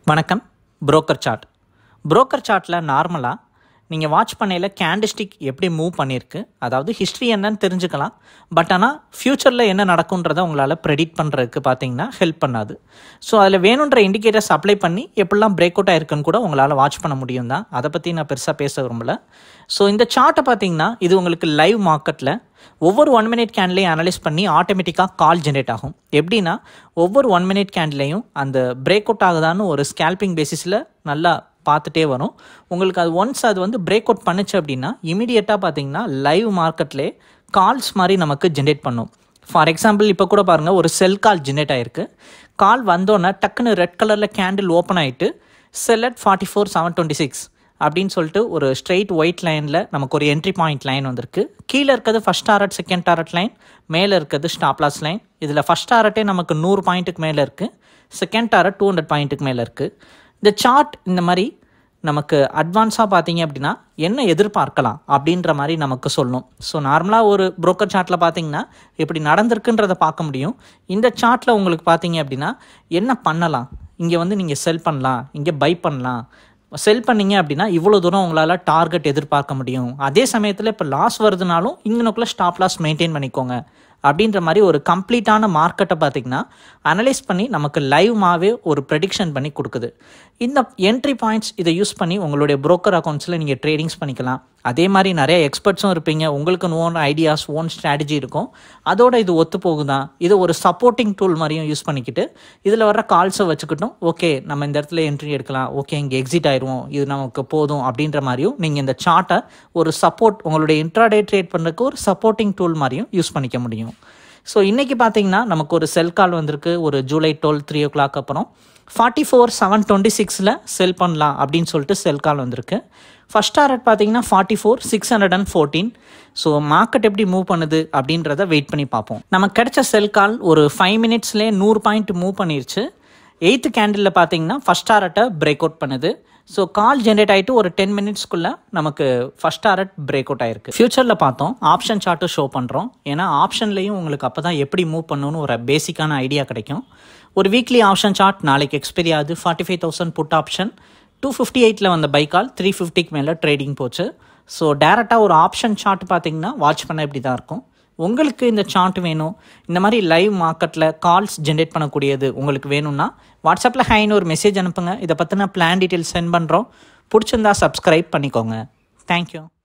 வணக்கம். புரோக்கர் சார்ட்டில் நார்மலாக நீங்கள் வாட்ச் பண்ணையில் கேண்டில்ஸ்டிக் எப்படி மூவ் பண்ணியிருக்கு, அதாவது ஹிஸ்ட்ரி என்னன்னு தெரிஞ்சுக்கலாம். பட் ஆனால் ஃப்யூச்சரில் என்ன நடக்குன்றதை உங்களால் ப்ரெடிக்ட் பண்ணுறதுக்கு பார்த்தீங்கன்னா ஹெல்ப் பண்ணாது. ஸோ அதில் வேணுன்ற இண்டிகேட்டர்ஸ் அப்ளை பண்ணி எப்படிலாம் பிரேக் அவுட் ஆயிருக்குன்னு கூட உங்களால் வாட்ச் பண்ண முடியும் தான். அதை பற்றி நான் பெருசாக பேச விரும்பல. ஸோ இந்த சார்ட்டை பார்த்தீங்கன்னா இது உங்களுக்கு லைவ் மார்க்கெட்டில் ஒவ்வொரு 1 minute கேண்டிலையும் அனலைஸ் பண்ணி ஆட்டோமேட்டிக்காக கால் ஜென்ரேட் ஆகும். எப்படின்னா ஒவ்வொரு 1 minute கேண்டிலையும் அந்த பிரேக் அவுட் ஆகுதான்னு ஒரு ஸ்கேல்பிங் பேசிஸில் நல்லா பார்த்துட்டே வரும். உங்களுக்கு அது ஒன்ஸ் அது வந்து பிரேக் அவுட் பண்ணுச்சு அப்படின்னா இமீடியட்டாக பார்த்தீங்கன்னா லைவ் மார்க்கெட்லேயே கால்ஸ் மாதிரி நமக்கு ஜென்ரேட் பண்ணும். ஃபார் எக்ஸாம்பிள் இப்போ கூட பாருங்கள், ஒரு செல் கால் ஜென்ரேட் ஆகிருக்கு. கால் வந்தோன்னே டக்குன்னு ரெட் கலரில் கேண்டில் ஓப்பன் ஆகிட்டு செல் அட் 44,726 அப்படின்னு சொல்லிட்டு ஒரு ஸ்ட்ரெயிட் ஒயிட் லைனில் நமக்கு ஒரு என்ட்ரி பாயிண்ட் லைன் வந்திருக்கு. கீழே இருக்கிறது first target, second target line, மேலே இருக்கிறது ஸ்டாப் லாஸ் லைன். இதில் ஃபஸ்ட் டாரட்டே நமக்கு 100 பாயிண்ட்டுக்கு மேலே இருக்குது, செகண்ட் டாரட் 200 பாயிண்ட்டுக்கு மேலே இருக்குது. இந்த சார்ட் இந்த மாதிரி நமக்கு அட்வான்ஸாக பார்த்தீங்க அப்படின்னா என்ன எதிர்பார்க்கலாம் அப்படின்ற மாதிரி நமக்கு சொல்லணும். ஸோ நார்மலாக ஒரு புரோக்கர் சார்ட்டில் பார்த்தீங்கன்னா இப்படி நடந்திருக்குன்றதை பார்க்க முடியும். இந்த சார்ட்டில் உங்களுக்கு பார்த்தீங்க அப்படின்னா என்ன பண்ணலாம், இங்கே வந்து நீங்கள் செல் பண்ணலாம், இங்கே பை பண்ணலாம். செல் பண்ணிங்க அப்படின்னா இவ்வளோ தூரம் உங்களால் டார்கெட் எதிர்பார்க்க முடியும். அதே சமயத்தில் இப்போ லாஸ் வருதுனாலும் இங்கனுக்குள்ளே ஸ்டாப் லாஸ் மெயின்டைன் பண்ணிக்கோங்க அப்படின்ற மாதிரி ஒரு கம்ப்ளீட்டான மார்க்கெட்டை பார்த்திங்கன்னா அனலைஸ் பண்ணி நமக்கு லைவ்மாகவே ஒரு ப்ரெடிக்ஷன் பண்ணி கொடுக்குது. இந்த என்ட்ரி பாயிண்ட்ஸ் இதை யூஸ் பண்ணி உங்களுடைய புரோக்கர் அக்கௌண்ட்ஸில் நீங்கள் ட்ரேடிங்ஸ் பண்ணிக்கலாம். அதே மாதிரி நிறைய எக்ஸ்பர்ட்ஸும் இருப்பீங்க, உங்களுக்கு ஓன் ஐடியாஸ், ஓன் ஸ்ட்ராட்டஜி இருக்கும். அதோட இது ஒத்து போகுதான், இது ஒரு சப்போர்ட்டிங் டூல் மாதிரியும் யூஸ் பண்ணிக்கிட்டு இதில் வர்ற கால்ஸை வச்சுக்கிட்டும் ஓகே நம்ம இந்த இடத்துல என்ட்ரி எடுக்கலாம், ஓகே இங்கே எக்ஸிட் ஆயிடுவோம், இது நமக்கு போதும் அப்படின்ற மாதிரியும் நீங்கள் இந்த சார்ட்டை ஒரு சப்போர்ட் உங்களுடைய இன்ட்ராடே ட்ரேட் பண்ணுறதுக்கு ஒரு சப்போர்ட்டிங் டூல் மாதிரியும் யூஸ் பண்ணிக்க முடியும். ஸோ இன்றைக்கி பார்த்தீங்கன்னா நமக்கு ஒரு செல் கால் வந்திருக்கு. ஒரு ஜூலை 12 3 o'clock அப்புறம் 44,726 செல் பண்ணலாம் அப்படின்னு சொல்லிட்டு செல் கால் வந்திருக்கு. ஃபஸ்ட் டாரட் பார்த்தீங்கன்னா 44,614. ஸோ மார்க்கெட் எப்படி மூவ் பண்ணுது அப்படின்றத வெயிட் பண்ணி பார்ப்போம். நமக்கு கிடைச்ச செல் கால் ஒரு 5 minutesலேயே 100 பாயிண்ட் மூவ் பண்ணிருச்சு. 8th கேண்டிலில் பார்த்தீங்கன்னா ஃபஸ்ட் டாரட்டை பிரேக் அவுட் பண்ணுது. ஸோ கால் ஜென்ரேட் ஆகிட்டு ஒரு 10 minutesக்குள்ளே நமக்கு ஃபஸ்ட் டாரட் பிரேக் அவுட் ஆயிருக்கு. ஃபியூச்சரில் பார்த்தோம் ஆப்ஷன் சார்ட்டு ஷோ பண்ணுறோம். ஏன்னா ஆப்ஷன்லேயும் உங்களுக்கு அப்போ தான் எப்படி மூவ் பண்ணணும்னு ஒரு பேசிக்கான ஐடியா கிடைக்கும். ஒரு வீக்லி ஆப்ஷன் சார்ட் நாளைக்கு எக்ஸ்பைரி ஆகுது. 45,000 புட் ஆப்ஷன் 258 வந்த பை கால் 350க்கு மேலே ட்ரேடிங் போச்சு. ஸோ டேரெக்டாக ஒரு ஆப்ஷன் சார்ட் பார்த்தீங்கன்னா வாட்ச் பண்ண இப்படி தான் இருக்கும். உங்களுக்கு இந்த சார்ட் வேணும், இந்த மாதிரி லைவ் மார்க்கெட்டில் கால்ஸ் ஜென்ரேட் பண்ணக்கூடியது உங்களுக்கு வேணும்னா வாட்ஸ்அப்பில் ஹைன்னு ஒரு மெசேஜ் அனுப்புங்க. இதை பற்றின பிளான் டீட்டெயில்ஸ் சென்ட் பண்ணுறோம். பிடிச்சிருந்தா சப்ஸ்கிரைப் பண்ணிக்கோங்க. தேங்க்யூ.